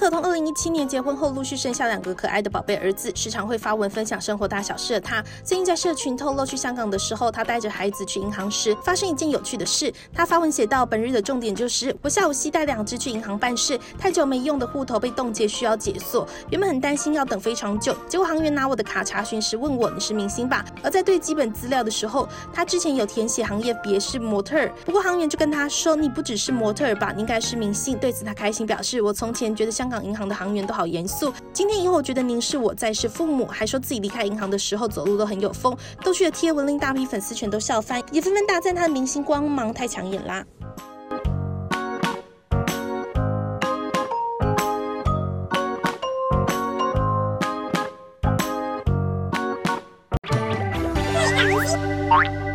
可彤2017年结婚后，陆续生下2个可爱的宝贝儿子，时常会发文分享生活大小事的他，最近在社群透露去香港的时候，他带着孩子去银行时，发生一件有趣的事。他发文写道：本日的重点就是我下午携带2只去银行办事，太久没用的户头被冻结，需要解锁。原本很担心要等非常久，结果行员拿我的卡查询时问我：你是明星吧？而在对基本资料的时候，他之前有填写行业别是模特儿，不过行员就跟他说：你不只是模特儿吧，你应该是明星。对此他开心表示：我从前觉得香港银行的行员都好严肃，今天以后我觉得您是我在世父母。还说自己离开银行的时候走路都很有风，逗趣的贴文令大批粉丝全都笑翻，也纷纷大赞他的明星光芒太抢眼啦。 对，